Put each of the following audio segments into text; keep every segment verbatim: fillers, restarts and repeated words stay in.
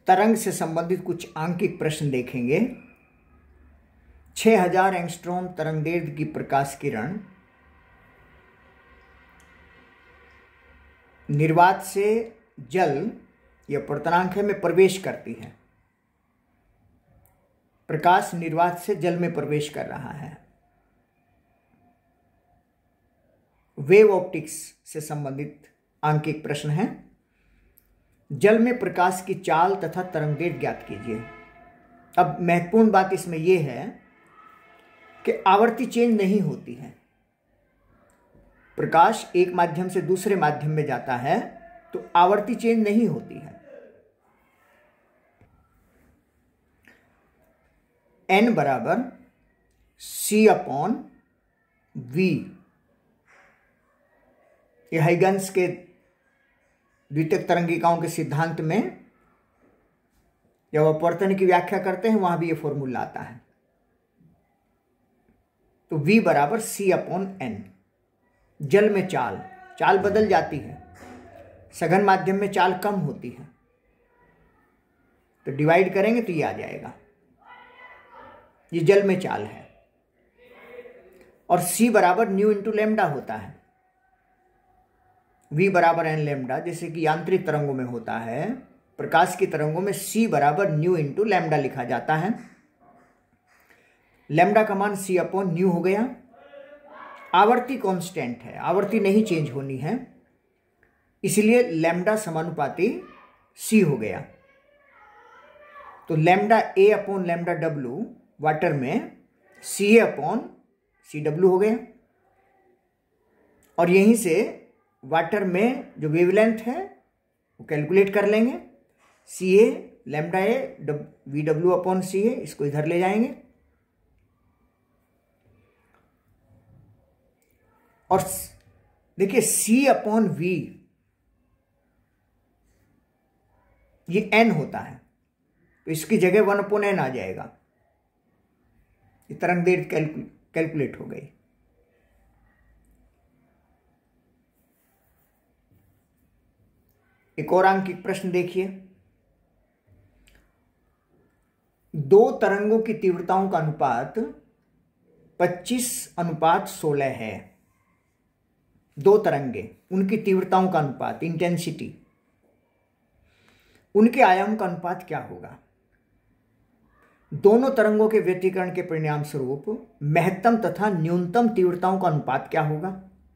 तरंग से संबंधित कुछ आंकिक प्रश्न देखेंगे। छह हजार एंगस्ट्रॉम तरंगदैर्घ्य की प्रकाश किरण निर्वात से जल या पर्तनांक में प्रवेश करती है। प्रकाश निर्वात से जल में प्रवेश कर रहा है। वेव ऑप्टिक्स से संबंधित आंकिक प्रश्न है। जल में प्रकाश की चाल तथा तरंगदैर्घ्य ज्ञात कीजिए। अब महत्वपूर्ण बात इसमें यह है कि आवर्ती चेंज नहीं होती है। प्रकाश एक माध्यम से दूसरे माध्यम में जाता है तो आवर्ती चेंज नहीं होती है। एन बराबर सी अपॉन वी, यह हाइगन्स के द्वितीयक तरंगिकाओं के सिद्धांत में जब अपवर्तन की व्याख्या करते हैं वहां भी यह फॉर्मूला आता है। तो V बराबर सी अपॉन एन। जल में चाल चाल बदल जाती है, सघन माध्यम में चाल कम होती है, तो डिवाइड करेंगे तो ये आ जाएगा। ये जल में चाल है। और C बराबर न्यू इंटू लेमडा होता है। V बराबर एन लेमडा, जैसे कि यांत्रिक तरंगों में होता है, प्रकाश की तरंगों में C बराबर न्यू इंटू लेमडा लिखा जाता है। लेमडा का मान C अपॉन न्यू हो गया। आवर्ती कांस्टेंट है, आवर्ती नहीं चेंज होनी है, इसलिए लेमडा समानुपाती C हो गया। तो lambda A upon lambda W water में सी ए अपॉन सी डब्ल्यू हो गया। और यहीं से वाटर में जो वेवलेंथ है वो कैलकुलेट कर लेंगे। C A lambda A V W upon C A, इसको इधर ले जाएंगे। और देखिए C अपॉन वी ये n होता है, तो इसकी जगह वन अपॉन एन आ जाएगा। ये तरंगदैर्घ्य कैलकु, कैलकुलेट हो गई। एक और आंकिक प्रश्न देखिए। दो तरंगों की तीव्रताओं का अनुपात पच्चीस अनुपात सोलह है। दो तरंगे, उनकी तीव्रताओं का अनुपात, इंटेंसिटी, उनके आयाम का अनुपात क्या होगा? दोनों तरंगों के व्यतिकरण के परिणाम स्वरूप महत्तम तथा न्यूनतम तीव्रताओं का अनुपात क्या होगा?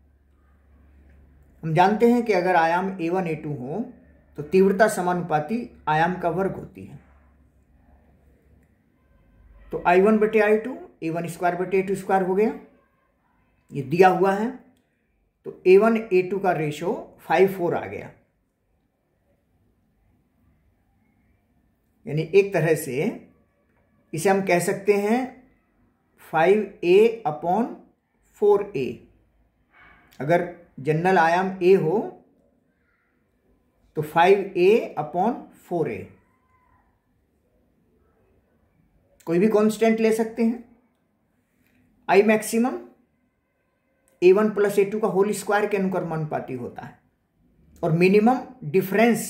हम जानते हैं कि अगर आयाम ए वन ए टू हो तो तीव्रता समानुपाती आयाम का वर्ग होती है। तो आई वन बटे I two, A one square बटे ए टू स्क्वायर हो गया। ये दिया हुआ है, तो ए वन ए टू का रेशो फाइव फोर आ गया। यानी एक तरह से इसे हम कह सकते हैं five A upon four A. अगर जनरल आयाम ए हो तो five A upon four A. कोई भी कांस्टेंट ले सकते हैं। I maximum A one plus A two का होल स्क्वायर के अनुक्रमानुपाती होता है। और मिनिमम डिफरेंस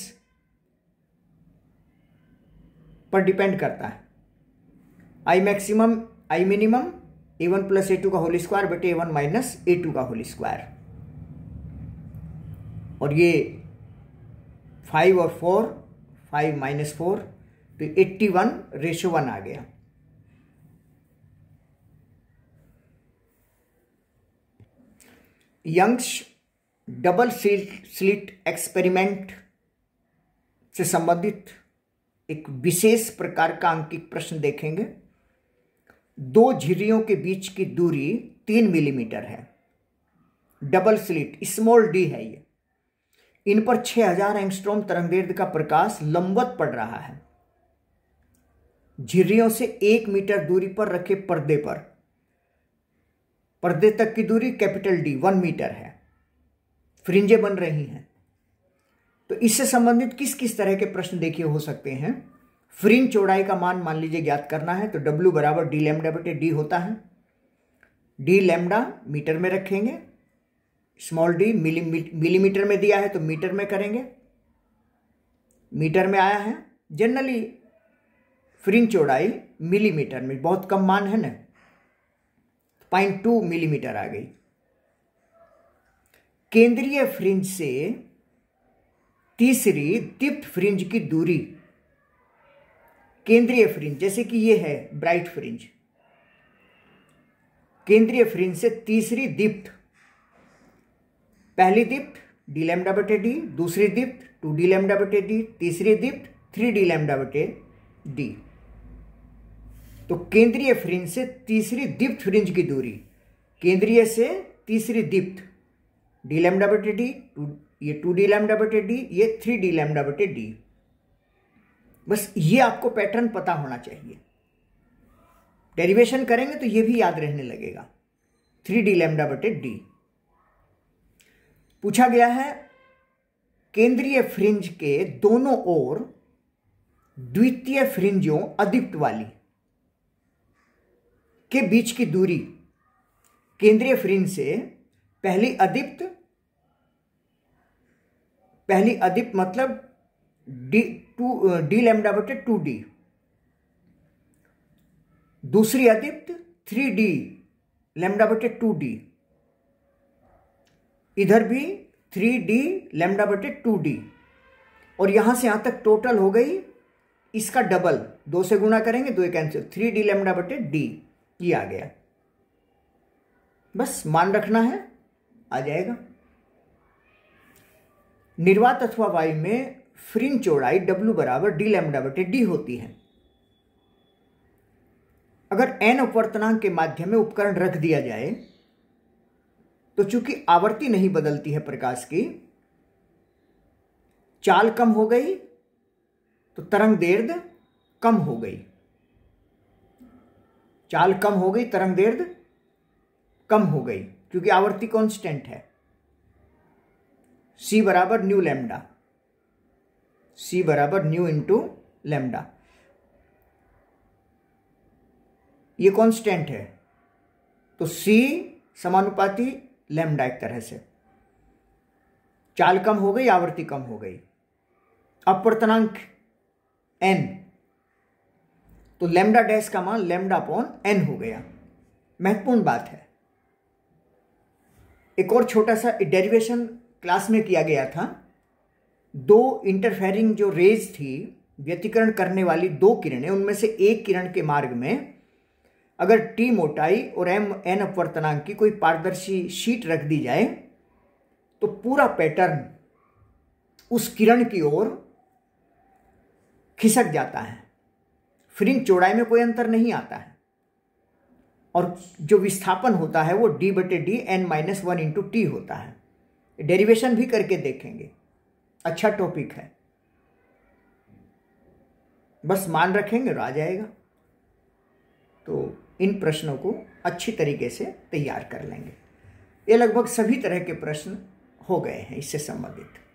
पर डिपेंड करता है। I maximum I minimum A one plus A two का होल स्क्वायर बटे A one minus A two का होल स्क्वायर। और ये फाइव और फोर, फाइव माइनस फोर, तो एट्टी वन रेशो वन आ गया। यंग्स डबल स्लिट एक्सपेरिमेंट से संबंधित एक विशेष प्रकार का आंकिक प्रश्न देखेंगे। दो झिर्रियों के बीच की दूरी तीन मिलीमीटर है। डबल स्लिट स्मॉल डी है ये। इन पर छह हजार एंगस्ट्रॉम तरंगदैर्घ्य का प्रकाश लंबवत पड़ रहा है। झिर्रियों से एक मीटर दूरी पर रखे पर्दे पर, पर्दे तक की दूरी कैपिटल डी वन मीटर है। फ्रिंजें बन रही हैं। तो इससे संबंधित किस किस तरह के प्रश्न देखिए हो सकते हैं। फ्रिंज चौड़ाई का मान मान लीजिए ज्ञात करना है, तो W बराबर डी लैम्डा बटे डी होता है। डी लैम्डा मीटर में रखेंगे, स्मॉल डी मिलीमीटर में दिया है तो मीटर में करेंगे। मीटर में आया है, जनरली फ्रिंज चौड़ाई मिलीमीटर में, बहुत कम मान है ना, पॉइंट टू मिलीमीटर आ गई। केंद्रीय फ्रिंज से तीसरी दीप्त फ्रिंज की दूरी, केंद्रीय फ्रिंज जैसे कि ये है ब्राइट फ्रिंज, केंद्रीय फ्रिंज से तीसरी दीप्त, पहली दीप्त डी लैम्डा बटे डी, दूसरी दीप्त टू डी लैम्डा बटे डी, तीसरी दीप्त थ्री डी लैम्डा बटे डी। तो केंद्रीय फ्रिंज से तीसरी दीप्त फ्रिंज की दूरी, केंद्रीय से तीसरी दीप्त डी लैम्डा बटे डी, ये टू डी लैम्डा बटे डी, ये थ्री डी लैम्डा बटे डी। बस ये आपको पैटर्न पता होना चाहिए। डेरिवेशन करेंगे तो ये भी याद रहने लगेगा, थ्री डी लैम्डा बटे डी। पूछा गया है केंद्रीय फ्रिंज के दोनों ओर द्वितीय फ्रिंजों अदीप्त वाली के बीच की दूरी, केंद्रीय फ्रिंज से पहली अदीप्त, पहली अदीप्त मतलब डी टू डी लैम्डा बटे टू डी, दूसरी अदीप्त थ्री डी लैम्डा बटे टू डी, इधर भी थ्री डी लैम्डा बटे टू डी, और यहां से यहां तक टोटल हो गई इसका डबल, दो से गुणा करेंगे दो कैंसिल, थ्री डी लैम्डा बटे डी, ये आ गया। बस मान रखना है, आ जाएगा। निर्वात अथवा वायु में फ्रिंज चौड़ाई W बराबर डी लैम्डा बटे डी होती है। अगर n अपवर्तनांक के माध्यम में उपकरण रख दिया जाए तो चूंकि आवृत्ति नहीं बदलती है प्रकाश की, चाल कम हो गई तो तरंग दैर्ध्य कम हो गई, चाल कम हो गई, तरंग दैर्ध्य कम हो गई, क्योंकि आवृत्ति कांस्टेंट है। C बराबर न्यू लैम्डा, C बराबर न्यू इंटू लैम्डा, ये कांस्टेंट है, तो C समानुपाती लैम्डा एक तरह से। चाल कम हो गई, आवृत्ति कम हो गई, अपवर्तनांक n, तो लैम्डा डैश का मान लैम्डा अपॉन n हो गया। महत्वपूर्ण बात है। एक और छोटा सा डेरिवेशन क्लास में किया गया था। दो इंटरफेरिंग जो रेज थी, व्यतिकरण करने वाली दो किरणें, उनमें से एक किरण के मार्ग में अगर टी मोटाई और एम एन अपवर्तनांक की कोई पारदर्शी शीट रख दी जाए तो पूरा पैटर्न उस किरण की ओर खिसक जाता है। फ्रिंज चौड़ाई में कोई अंतर नहीं आता है, और जो विस्थापन होता है वो डी बटे D N minus one into T होता है। डेरिवेशन भी करके देखेंगे, अच्छा टॉपिक है। बस मान रखेंगे तो आ जाएगा। तो इन प्रश्नों को अच्छी तरीके से तैयार कर लेंगे। ये लगभग सभी तरह के प्रश्न हो गए हैं इससे संबंधित।